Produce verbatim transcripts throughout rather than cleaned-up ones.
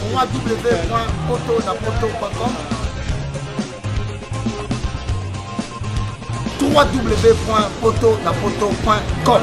w w point poto na poto point com w w w point poto na poto point com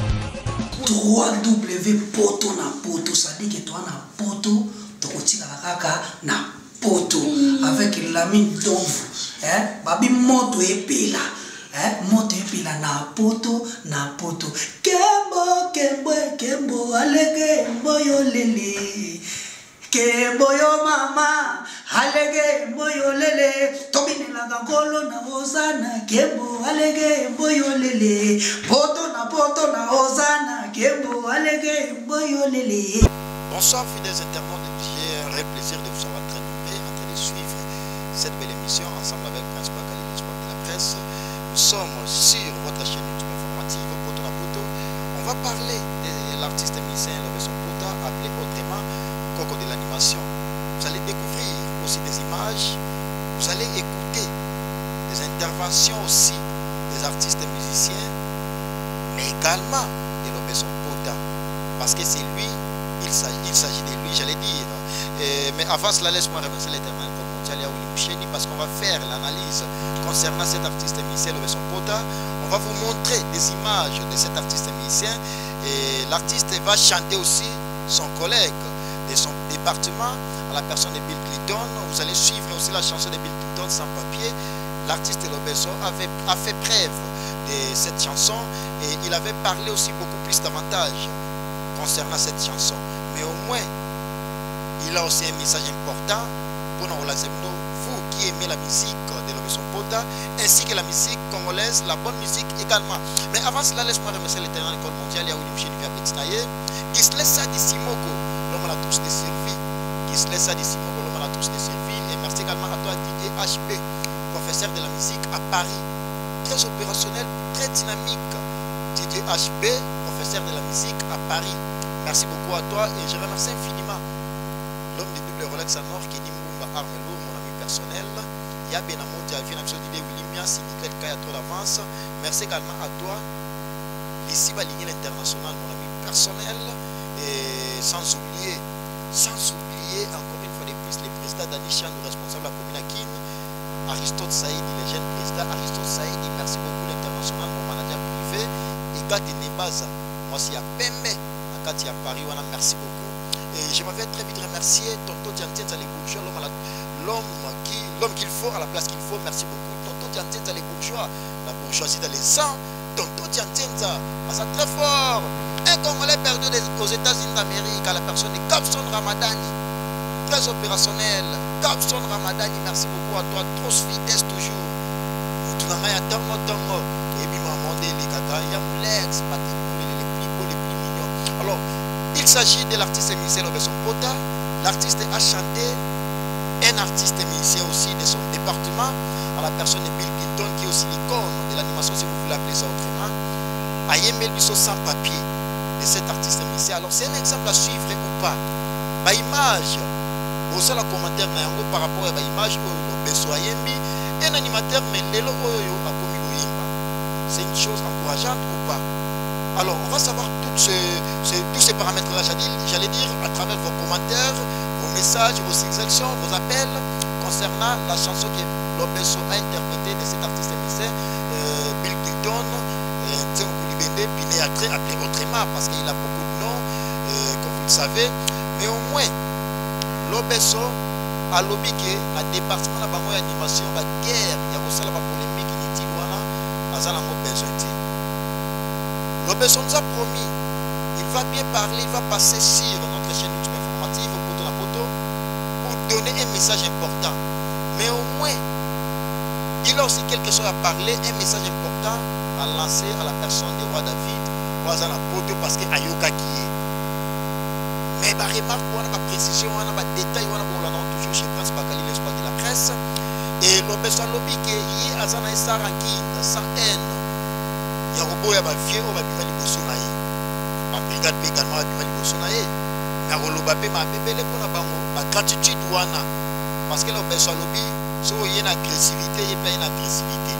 w w w poto na poto, ça dit que toi na poto tokotika kaka na poto avec la mine d'ombre, hein, babi moto epela, hein, moto epela na poto na poto. Kembo kembo kembo alege moyo lele, kembo yo mama alege moyo lele, tobine la gangolo na ozana, kembo alege moyo lele, poto na poto na ozana, kembo alege moyo lele. Bonsoir fidèles internautes, j'ai un vrai plaisir de vous avoir très nombreux en train de suivre cette belle émission ensemble avec Prince Bakali, l'espoir de la presse. Nous sommes sur votre chaîne YouTube informative Poto na Poto. On va parler de l'artiste musicien Lobeson Pota, appelé autrement Coco de l'animation. Vous allez découvrir aussi des images, vous allez écouter des interventions aussi des artistes musiciens, mais également de Lobeson Pota, parce que c'est lui. Il s'agit de lui, j'allais dire. Et, mais avant cela, laisse-moi remercier l'éternel parce qu'on va faire l'analyse concernant cet artiste musicien, Lobeson Pota. On va vous montrer des images de cet artiste musicien. Et l'artiste va chanter aussi son collègue de son département, à la personne de Bill Clinton. Vous allez suivre aussi la chanson de Bill Clinton sans papier. L'artiste Lobeson avait a fait preuve de cette chanson et il avait parlé aussi beaucoup plus davantage concernant cette chanson, mais au moins il a aussi un message important pour nous, vous qui aimez la musique de Lobeson Pota ainsi que la musique congolaise, la bonne musique également. Mais avant cela, laisse-moi remercier l'éternel école mondiale qui se laisse à Simoko, l'homme à tous des services, qui se laisse à Simoko, l'homme à tous des services. Et merci également à toi Didier H B, professeur de la musique à Paris, très opérationnel, très dynamique. Didier H B, professeur de la musique à Paris. Merci beaucoup à toi et je remercie infiniment l'homme de double Rolex à Nord qui est Nimumba Armelo, mon ami personnel. Il y a Benamon Diavi, Namso Didier William, Siniclet Kaya, trop d'avance. Merci également à toi, Lissi Baligny l'international, mon ami personnel. Et sans oublier, sans oublier encore une fois de plus, le président Danishan, le responsable de la commune Akin, Aristote Saïdi, le jeune président Aristote Saïdi, merci beaucoup l'international, mon manager privé. Et Gade Nebaza, moi c'est à Pembe, à Kati à Paris, voilà, merci beaucoup. Et je m'avais très vite remercier Tonto Diantienza les bourgeois, l'homme qui l'homme qu'il faut à la place qu'il faut, merci beaucoup. Tonto Diantienza les bourgeois, la bourgeoisie dans les sangs, Tonto Diantienza, ça très fort. Un Congolais perdu aux États-Unis d'Amérique à la personne de Capson Ramadani, très opérationnel. Capson Ramadani, merci beaucoup à toi, trop fidèle toujours. Tout le monde a tango tango. Et puis maman les gars, il y a Moulex, Patrick, les plus beaux, les plus mignons. Alors, il s'agit de l'artiste musicien Lobeson Pota. L'artiste a chanté, un artiste musicien aussi de son département, à la personne de Bill Clinton, qui est aussi l'icône de l'animation, si vous voulez appeler ça autrement. Ayemel Bisso sans papier de cet artiste musicien. Alors, c'est un exemple à suivre ou pas. Par image, au seul commentaire par rapport à l'image où Lobeson Ayembi, un animateur, mais l'élo oyo a commis l'oyimba. C'est une chose encourageante ou pas? Alors, on va savoir toutes ce, ce, tous ces paramètres-là, j'allais dire, à travers vos commentaires, vos messages, vos suggestions, vos appels, concernant la chanson que Lobeson a interprétée de cet artiste musicien, euh, Bill Clinton, Nzeng Kulibende, Pinéatré, appelé autrement, parce qu'il a beaucoup de noms, euh, comme vous le savez, mais au moins, Lobeson a lobby que le département de l'animation, la guerre, il y a aussi la polémique, il dit, voilà, il a besoin de Lobeson nous a promis, il va bien parler, il va passer sur notre chaîne YouTube informative, Poto na Poto, pour donner un message important. Mais au moins, il a aussi quelque chose à parler, un message important à lancer à la personne de Roi David, Roi na Poto, parce que Ayoka qui est. Mais par remarque, on a ma précision, on a ma détail, on a mon toujours chez Prince Bakali, l'espoir de la presse. Et Lobeson lobby qui est à Zana Issa Rankin, sans haine. Il y a un robot, il y a un vieux, il y a un liboso na ye. La brigade peut également avoir un liboso na ye. Mais il y a un bébé, il y a une gratitude. Parce que Lobeson lobby, si il y a une agressivité, il y a une agressivité.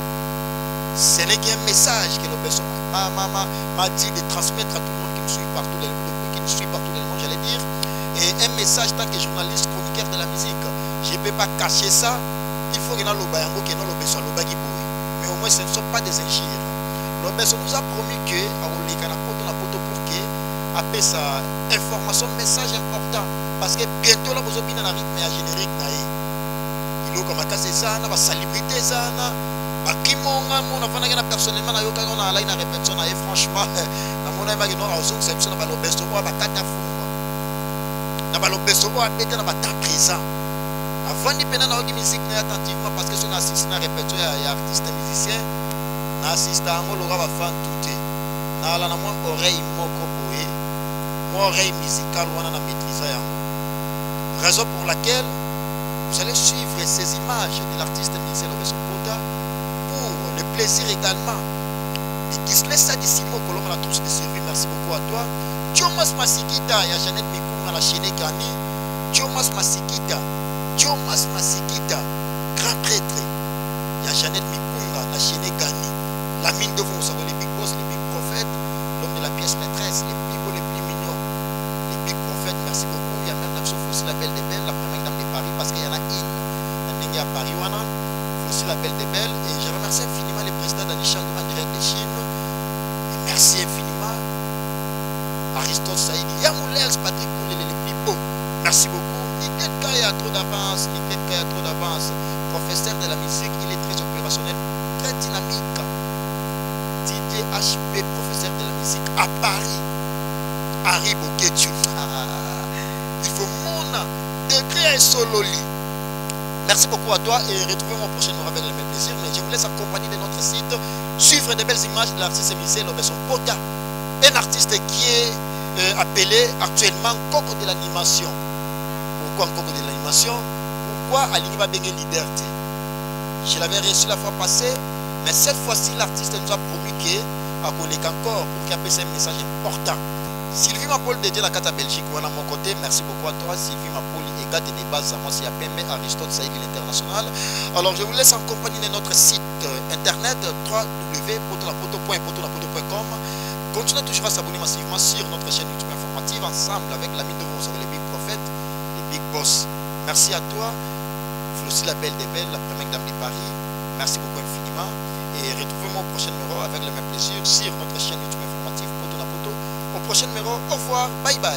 Ce n'est qu'un message que Lobeson m'a dit de transmettre à tout le monde qui me suit partout dans le monde, qui me suit partout dans le monde, j'allais dire. Et un message tant que je journaliste, chroniqueur de la musique. Je ne peux pas cacher ça. Il faut que nous le bayango, que nous le besoin, le bagiboué. Mais au moins, ce ne sont pas des injures. Le besoin nous a promis que, à Olekana Poto na Poto pour que, après sa information, message important. Parce que bientôt, là, vous avez un rythme générique. Il y a comme ça, il y a célébrité, il y a qui monga mona fana na personnellement na yoka na la ina répétition na franchement na mona ba no azo exception na ba lobesto ba kata funga na ba lobesto ba beta na ba ta présent avant ni pena na oki musique na attentivement parce que son assiste na répétition ya artiste musicien na assiste ngo lo ba fan touté na la na moi oreille moko boé moi oreille musicale wana na maîtriser ya raison pour laquelle vous allez suivre ces images de l'artiste musicien Lobesto Pota le plaisir également. Et qui se laisse à Dissimo, que l'on a tous de servir. Merci beaucoup à toi. Thomas Masikita, il y a Jeannette Mikoum à la chaîne Gani. Thomas Masikita, Thomas Masikita, grand prêtre. Il y a Jeannette Mikoum à la chaîne Gani. La mine de vous, vous savez, les big boss, les big prophètes, l'homme de la pièce maîtresse, les plus beaux, les plus mignons, les big prophètes. Merci beaucoup. Il y a même la aussi la belle des belles, la première dame de Paris, parce qu'il y en a une. Il y a Paris, aussi la belle des belles. Et je remercie infiniment le président d'Anishan en direct de Chine. Et merci infiniment Aristote Saïdi. Yamoulers Patrick Koulé, les plus beaux. Merci beaucoup. Niket Kaya a trop d'avance. Niket Kaya a trop d'avance. Professeur de la musique, il est très opérationnel, très dynamique. D J H P, professeur de la musique à Paris. Harry Boketu. Il faut mon degré sololi. Merci beaucoup à toi et retrouvez-moi prochainement avec le même plaisir. Mais je vous laisse accompagner de notre site, suivre de belles images de l'artiste musicien Lobesto Pota, un artiste qui est euh, appelé actuellement Coco de l'animation. Pourquoi Coco de l'animation? Pourquoi Aliniba Bengue Liberté? Je l'avais reçu la fois passée, mais cette fois-ci l'artiste nous a promis qu'il a collé encore pour qu'il appelle un message important. Sylvie Mapaul dédié la carte à Belgique, voilà mon côté. Merci beaucoup à toi, Sylvie Mapaul. Et gars de base à moi, c'est à P M Aristote Saïdi l'international. Alors je vous laisse en compagnie de notre site internet w w w point poto na poto point poto na poto point com. Continuez toujours à s'abonner massivement sur notre chaîne YouTube informative ensemble avec l'ami de vous, les big prophètes, les big boss. Merci à toi, Flossie la belle des belles, la première dame de Paris. Merci beaucoup infiniment. Et retrouvez-moi au prochain numéro avec le même plaisir sur notre chaîne YouTube informative Poto na Poto. Au prochain numéro, au revoir, bye bye.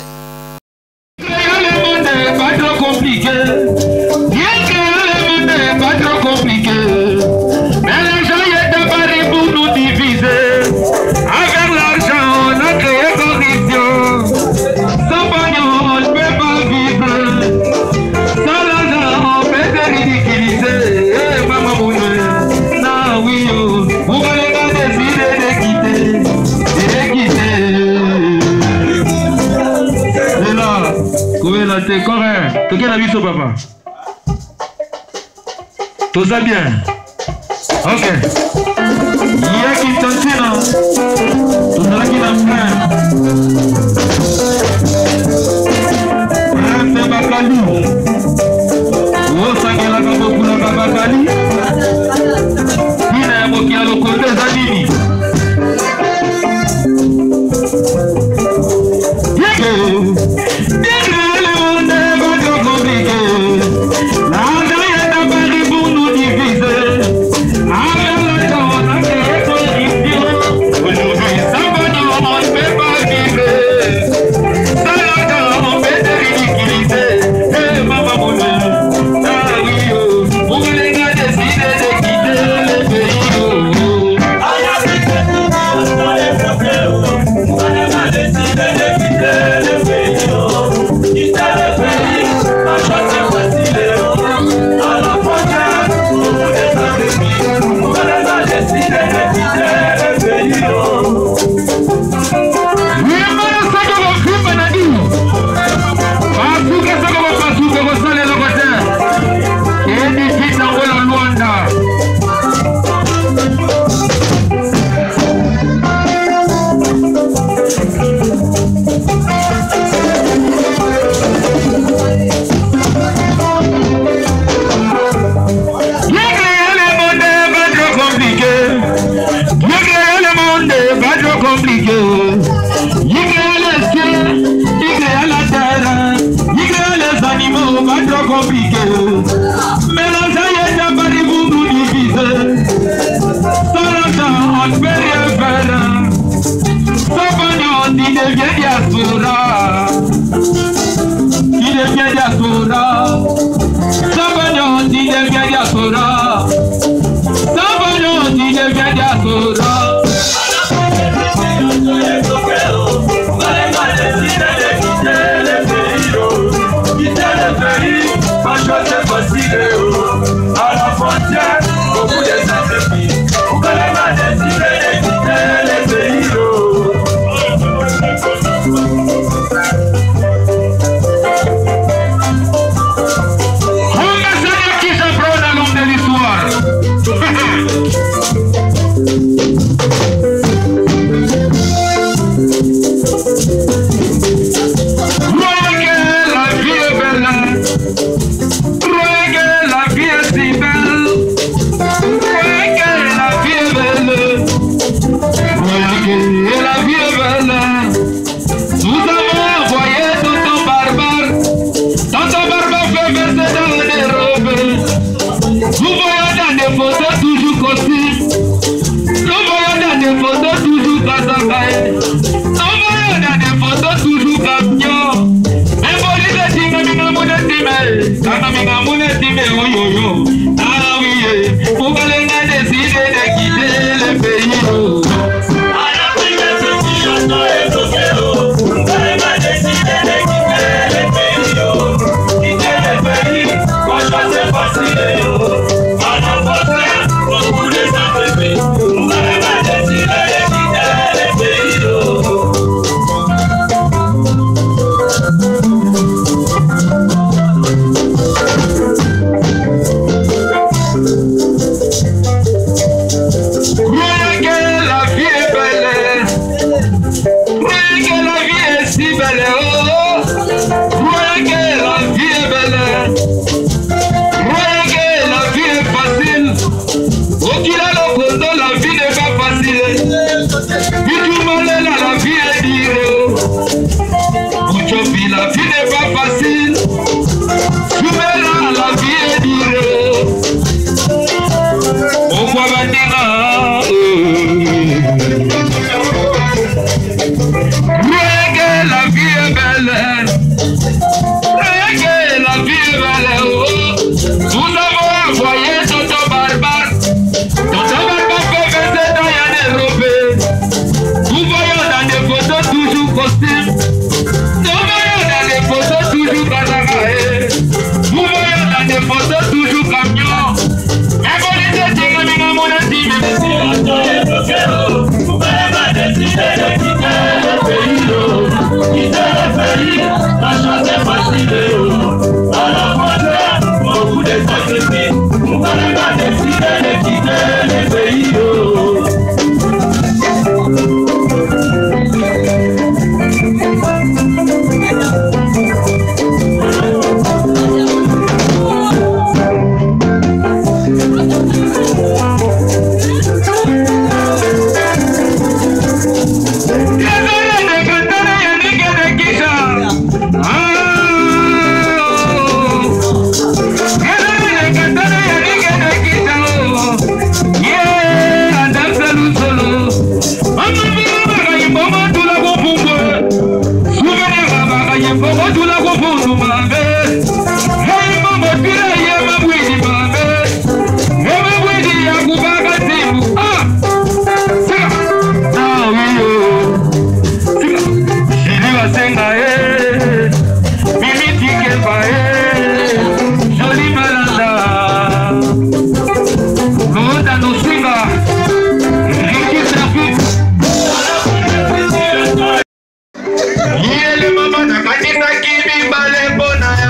Le monde n'est pas trop compliqué. Bien que le monde n'est pas trop compliqué. Mais l'argent est apparu pour nous diviser. Avec l'argent, on a créé corruption. Sans pognon, on ne peut pas vivre. Sans l'argent, on peut se ridiculiser. Eh, maman, vous non, oui, vous n'allez pas décider de quitter. De quitter. Et là, combien là, t'es correct. T'es quel avis, ce papa? Tout ça bien? Ok. Il y a qui t'en tient, non? Tout ça qui l'a fait. Reste Bakali. Où ça qui l'a fait beaucoup la Bakali? Il a un mot qui a le côté Zanini. Aujourd'hui, ça va nous, on ne peut pas vivre. trop compliqué. Mélanger et Jabari vous nous divisez. Sans l'argent, on ne peut rien faire. Sans pognon, il devient diaspora. Il devient diaspora. Sans pognon, il devient diaspora. Sans pognon, il devient diaspora. À la frontière, beaucoup de sacrifices. Vous connaissez ma décidé de quitter les pays. Ambassadeur qui s'apprend la langue de l'histoire. Yele mama nakatisa kibi bale bona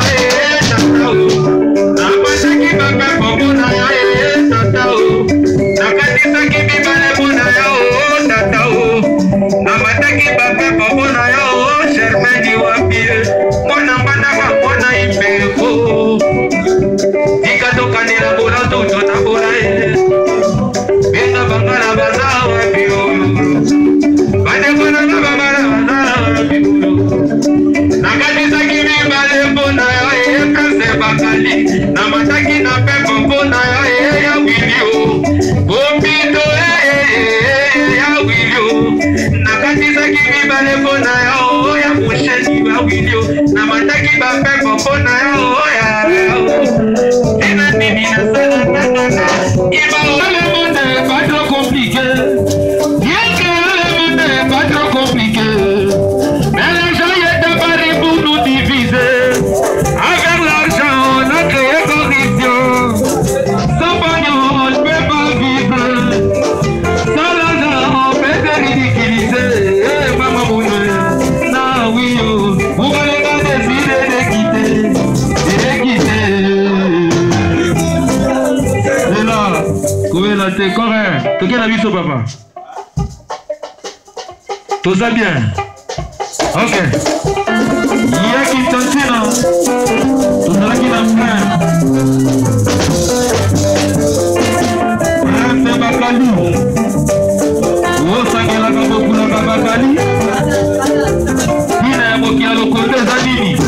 bape popo na yo oya. Tina nini na sala na na. Iba le monde est pas trop compliqué. Bien que le monde est pas trop compliqué. Mais l'argent est apparu pour nous diviser. Avec l'argent on a créé corruption. Sans pognon on ne peut pas vivre. Sans l'argent on peut se ridiculiser. Eh maman boule. Na oui oh. Vous allez pas décider de quitter. De quitter. Et là. Combien là t'es correct. T'es quel avis sur papa? Tout ça bien. Ok. Il y a qui t'en tient là. Tout ça qui l'a fait. Reste Bakali. Où ça qui l'a fait beaucoup la Bakali? Il a un mot qui a le côté Zanini.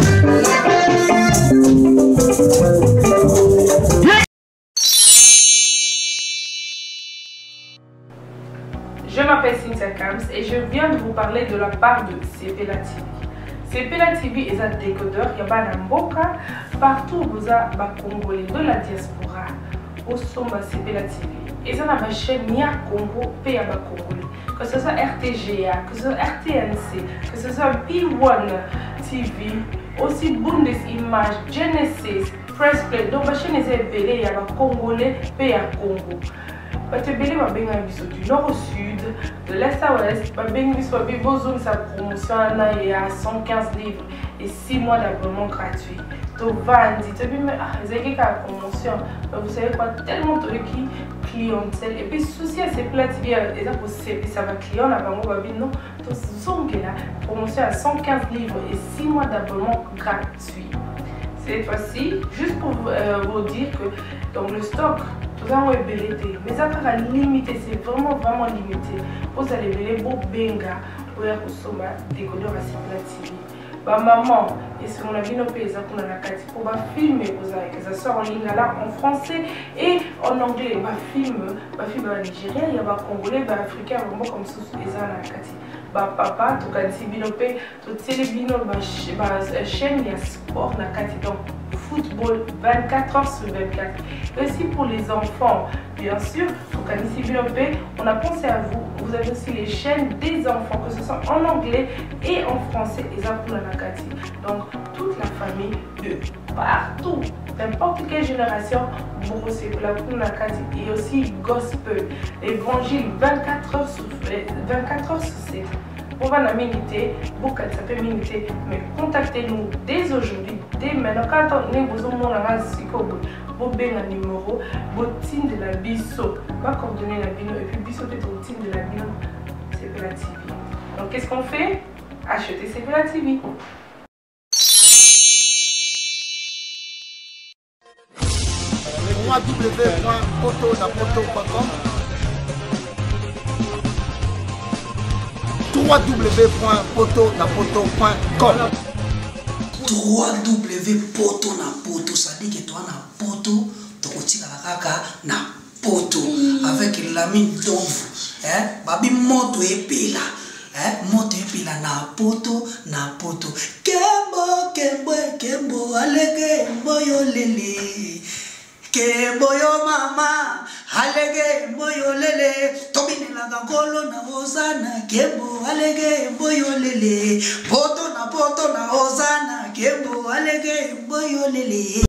Je m'appelle Cynthia Kams et je viens de vous parler de la part de Sepela T V. Sepela T V est un décodeur, il y a un mboka partout vous avez des Congolais de la diaspora au sommet Sepela T V. Et ça n'a pas chaîne ni à Congo, pays à Congolais. Que ce soit R T G A, que ce soit R T N C, que ce soit P un T V, aussi Bundesimage, Genesis, Pressplay. Donc la chaîne est appelée, il y a des Congolais, pays à Congo. Batebele va bien du nord au sud, de l'est à l'ouest, va bien besoin de sa promotion à cent quinze livres et six mois d'abonnement gratuit. Donc vandi, tu dis mais ah, vous avez qu'à promotion, vous savez quoi, tellement de qui clientèle et puis souci à ces plats T V, et ça pour ça va client là bas va bien non, donc sont là promotion à cent quinze livres et six mois d'abonnement gratuit. Cette fois-ci, juste pour euh, vous dire que dans le stock vous avez belleté, mais ça va limité, c'est vraiment vraiment limité. Vous allez belleter beau benga pour y consommer décodeur à Sepela T V. Bah maman, et ce qu'on a vu nos pays, ça qu'on a la carte pour va filmer, vous avez que ça sort en ligne là en français et en anglais. Bah film, bah film en Nigeria, il y a bah congolais, bah africain, vraiment comme ça les gens la carte. Bah papa, tout cas si binopé, tout télébino, bah chaîne, il y a sport la carte donc. Football vingt-quatre heures sur vingt-quatre. Et aussi pour les enfants, bien sûr, on a pensé à vous. Vous avez aussi les chaînes des enfants, que ce soit en anglais et en français. Donc, toute la famille de partout, n'importe quelle génération, et aussi gospel, évangile vingt-quatre heures sur sept. Pour la minute, pour qu'elle s'appelle minute, mais contactez-nous dès aujourd'hui, dès maintenant. Quand on est besoin de vous avez un numéro, vous de la biso, va coordonner la bino et puis biso peut être de la bino, Sepela T V. Donc qu'est-ce qu'on fait? Acheter Sepela T V. w w w point poto na poto point com w w w point poto na poto point com w w w point poto na poto, ça dit que toi na poto tokotika kaka na poto avec l'ami d'ombre hein babi moto epela hein moto epela na poto na poto kembo kembo kembo alege mboyo lele kembo yo mama alege mboyo lele tobinela ngolo na hosana kembo alege mboyo lele poto na poto na hosana kembo alege mboyo lele.